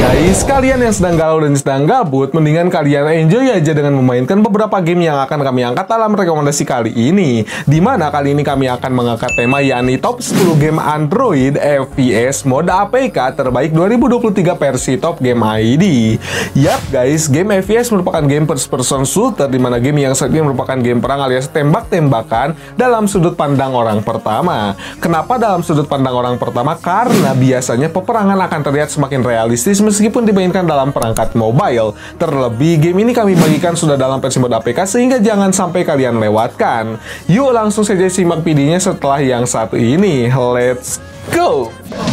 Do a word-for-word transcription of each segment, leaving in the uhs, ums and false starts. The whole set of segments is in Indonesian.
guys, kalian yang sedang galau dan sedang gabut, mendingan kalian enjoy aja dengan memainkan beberapa game yang akan kami angkat dalam rekomendasi kali ini. Dimana kali ini kami akan mengangkat tema yakni top sepuluh game Android F P S mode A P K terbaik dua ribu dua puluh tiga versi Top Game I D. Yap guys, game F P S merupakan game first person shooter, dimana game yang saat ini merupakan game perang alias tembak-tembakan dalam sudut pandang orang pertama. Kenapa dalam sudut pandang orang pertama? Karena biasanya peperangan akan terlihat semakin realistis meskipun dimainkan dalam perangkat mobile. Terlebih, game ini kami bagikan sudah dalam versi mode A P K sehingga jangan sampai kalian lewatkan. Yuk langsung saja simak videonya setelah yang satu ini. Let's go!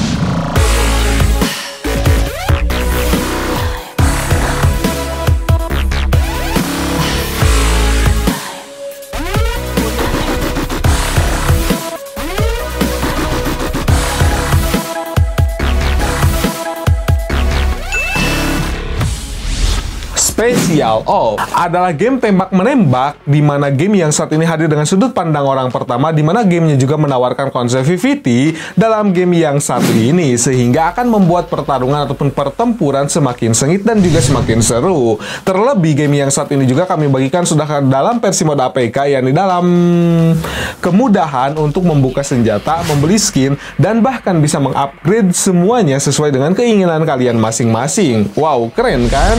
Special Ops adalah game tembak-menembak di mana game yang saat ini hadir dengan sudut pandang orang pertama, di mana gamenya juga menawarkan konsep V V T dalam game yang satu ini sehingga akan membuat pertarungan ataupun pertempuran semakin sengit dan juga semakin seru. Terlebih game yang saat ini juga kami bagikan sudah dalam versi mode A P K, yakni dalam kemudahan untuk membuka senjata, membeli skin, dan bahkan bisa mengupgrade semuanya sesuai dengan keinginan kalian masing-masing. Wow, keren kan?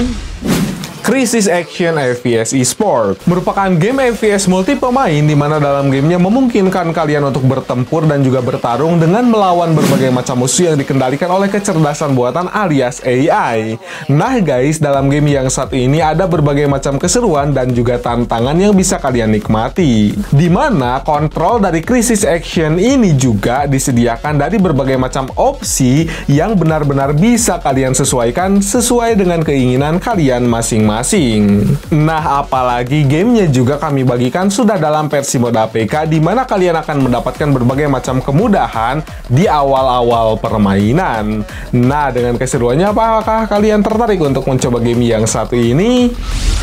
Crysis Action F P S Esport merupakan game F P S multi pemain di mana dalam gamenya memungkinkan kalian untuk bertempur dan juga bertarung dengan melawan berbagai macam musuh yang dikendalikan oleh kecerdasan buatan alias A I. Nah guys, dalam game yang satu ini ada berbagai macam keseruan dan juga tantangan yang bisa kalian nikmati. Di mana kontrol dari Crysis Action ini juga disediakan dari berbagai macam opsi yang benar-benar bisa kalian sesuaikan sesuai dengan keinginan kalian masing-masing. Masing. Nah, apalagi gamenya juga kami bagikan sudah dalam versi mode A P K, di mana kalian akan mendapatkan berbagai macam kemudahan di awal-awal permainan. Nah, dengan keseruannya, apakah kalian tertarik untuk mencoba game yang satu ini?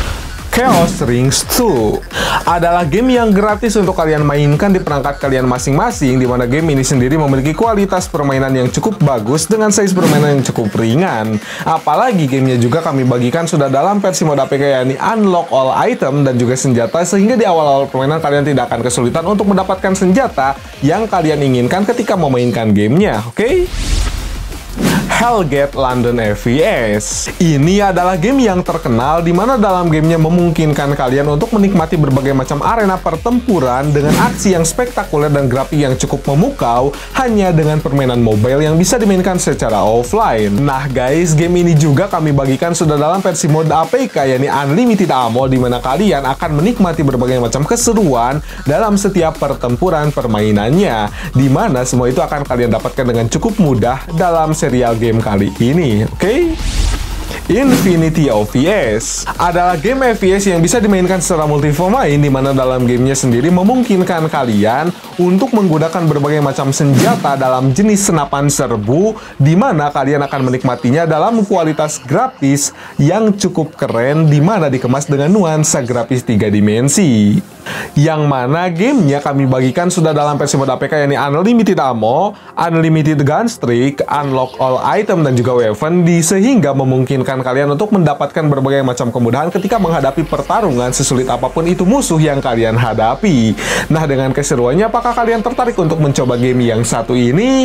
Chaos Rings dua adalah game yang gratis untuk kalian mainkan di perangkat kalian masing-masing, di mana game ini sendiri memiliki kualitas permainan yang cukup bagus dengan size permainan yang cukup ringan. Apalagi gamenya juga kami bagikan sudah dalam versi mode A P K, yakni unlock all item dan juga senjata, sehingga di awal-awal permainan kalian tidak akan kesulitan untuk mendapatkan senjata yang kalian inginkan ketika memainkan gamenya, oke? Okay? Hellgate London F P S. Ini adalah game yang terkenal di mana dalam gamenya memungkinkan kalian untuk menikmati berbagai macam arena pertempuran dengan aksi yang spektakuler dan grafik yang cukup memukau hanya dengan permainan mobile yang bisa dimainkan secara offline. Nah guys, game ini juga kami bagikan sudah dalam versi mode A P K, yakni Unlimited Ammo, di mana kalian akan menikmati berbagai macam keseruan dalam setiap pertempuran permainannya, di mana semua itu akan kalian dapatkan dengan cukup mudah dalam serial game kali ini, oke? Okay? Infinity O P S adalah game F P S yang bisa dimainkan secara multi pemain, di mana dalam gamenya sendiri memungkinkan kalian untuk menggunakan berbagai macam senjata dalam jenis senapan serbu, di mana kalian akan menikmatinya dalam kualitas grafis yang cukup keren, di mana dikemas dengan nuansa grafis tiga dimensi. Yang mana gamenya kami bagikan sudah dalam versi mode A P K, yakni Unlimited Ammo, Unlimited Gun Streak, Unlock All Item, dan juga Weapon, di sehingga memungkinkan kalian untuk mendapatkan berbagai macam kemudahan ketika menghadapi pertarungan sesulit apapun itu musuh yang kalian hadapi. Nah, dengan keseruannya, apakah kalian tertarik untuk mencoba game yang satu ini?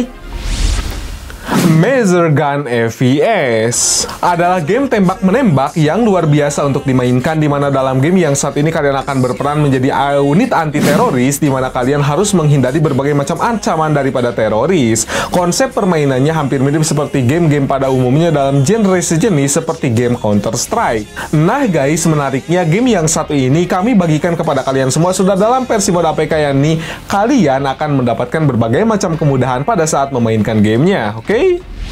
Mazer Gun F P S adalah game tembak-menembak yang luar biasa untuk dimainkan, di mana dalam game yang saat ini kalian akan berperan menjadi unit anti-teroris, di mana kalian harus menghindari berbagai macam ancaman daripada teroris. Konsep permainannya hampir mirip seperti game-game pada umumnya dalam genre sejenis seperti game Counter-Strike. Nah guys, menariknya game yang satu ini kami bagikan kepada kalian semua sudah dalam versi mode A P K, yakni kalian akan mendapatkan berbagai macam kemudahan pada saat memainkan gamenya, oke? Okay?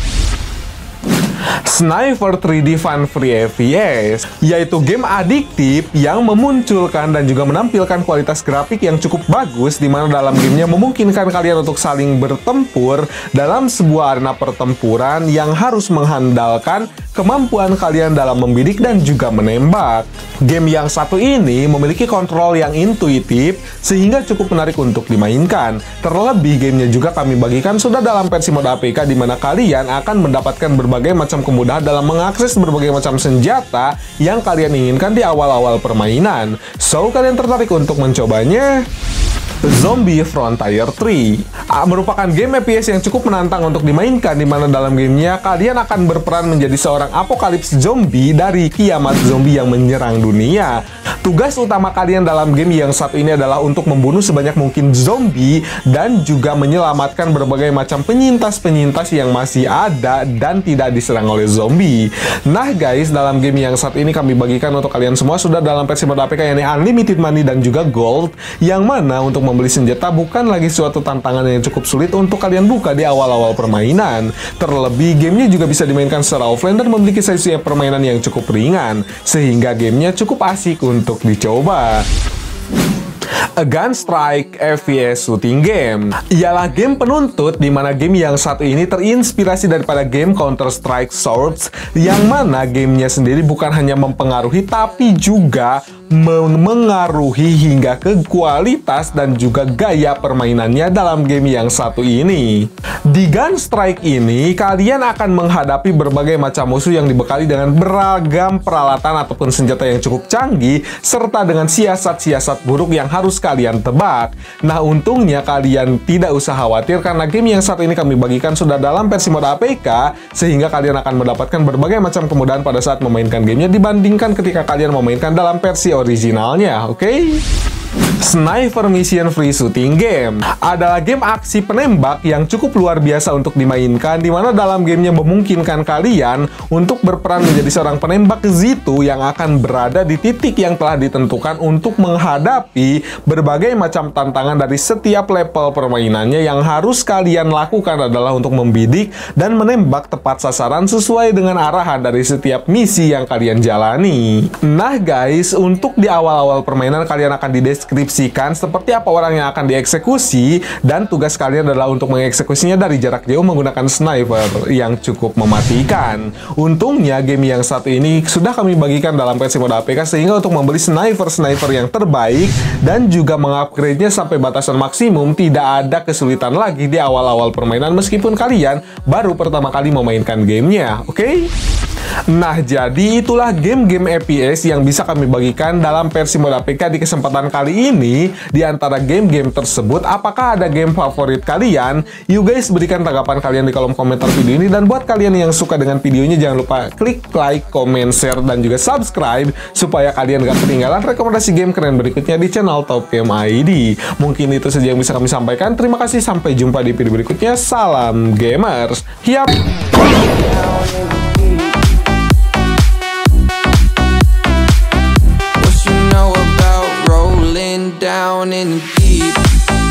Sniper tiga D Fun Free F P S, yaitu game adiktif yang memunculkan dan juga menampilkan kualitas grafik yang cukup bagus, di mana dalam gamenya memungkinkan kalian untuk saling bertempur dalam sebuah arena pertempuran yang harus mengandalkan kemampuan kalian dalam membidik dan juga menembak. Game yang satu ini memiliki kontrol yang intuitif sehingga cukup menarik untuk dimainkan. Terlebih gamenya juga kami bagikan sudah dalam versi mode A P K di mana kalian akan mendapatkan berbagai macam kemudahan dalam mengakses berbagai macam senjata yang kalian inginkan di awal-awal permainan. So, kalian tertarik untuk mencobanya? Zombie Frontier tiga ah, merupakan game F P S yang cukup menantang untuk dimainkan, di mana dalam gamenya kalian akan berperan menjadi seorang apokalips zombie dari kiamat zombie yang menyerang dunia. Tugas utama kalian dalam game yang satu ini adalah untuk membunuh sebanyak mungkin zombie dan juga menyelamatkan berbagai macam penyintas-penyintas yang masih ada dan tidak diserang oleh zombie. Nah guys, dalam game yang satu ini kami bagikan untuk kalian semua sudah dalam versi mode A P K yakni Unlimited Money dan juga Gold, yang mana untuk membeli senjata bukan lagi suatu tantangan yang cukup sulit untuk kalian buka di awal-awal permainan. Terlebih, gamenya juga bisa dimainkan secara offline dan memiliki sesi permainan yang cukup ringan, sehingga gamenya cukup asik untuk dicoba. A Gunstrike F P S shooting game ialah game penuntut di mana game yang satu ini terinspirasi daripada game Counter-Strike Source, yang mana gamenya sendiri bukan hanya mempengaruhi tapi juga mengaruhi hingga ke kualitas dan juga gaya permainannya dalam game yang satu ini. Di Gunstrike ini, kalian akan menghadapi berbagai macam musuh yang dibekali dengan beragam peralatan ataupun senjata yang cukup canggih, serta dengan siasat-siasat buruk yang harus kalian tebak. Nah, untungnya kalian tidak usah khawatir karena game yang satu ini kami bagikan sudah dalam versi mode A P K, sehingga kalian akan mendapatkan berbagai macam kemudahan pada saat memainkan gamenya dibandingkan ketika kalian memainkan dalam versi originalnya, oke? Okay? Sniper Mission Free Shooting Game adalah game aksi penembak yang cukup luar biasa untuk dimainkan, di mana dalam gamenya memungkinkan kalian untuk berperan menjadi seorang penembak Zitu yang akan berada di titik yang telah ditentukan untuk menghadapi berbagai macam tantangan dari setiap level permainannya. Yang harus kalian lakukan adalah untuk membidik dan menembak tepat sasaran sesuai dengan arahan dari setiap misi yang kalian jalani. Nah guys, untuk di awal-awal permainan kalian akan dideskripsikan seperti apa orang yang akan dieksekusi, dan tugas kalian adalah untuk mengeksekusinya dari jarak jauh menggunakan sniper yang cukup mematikan. Untungnya game yang satu ini sudah kami bagikan dalam versi mode A P K, sehingga untuk membeli sniper-sniper yang terbaik dan juga mengupgrade-nya sampai batasan maksimum tidak ada kesulitan lagi di awal-awal permainan meskipun kalian baru pertama kali memainkan gamenya, oke? Okay? Nah, jadi itulah game-game F P S yang bisa kami bagikan dalam versi mode A P K di kesempatan kali ini. Di antara game-game tersebut, apakah ada game favorit kalian? You guys berikan tanggapan kalian di kolom komentar video ini, dan buat kalian yang suka dengan videonya jangan lupa klik like, comment, share, dan juga subscribe supaya kalian gak ketinggalan rekomendasi game keren berikutnya di channel Top Game I D. Mungkin itu saja yang bisa kami sampaikan. Terima kasih, sampai jumpa di video berikutnya. Salam gamers. Hiap. Down in the deep.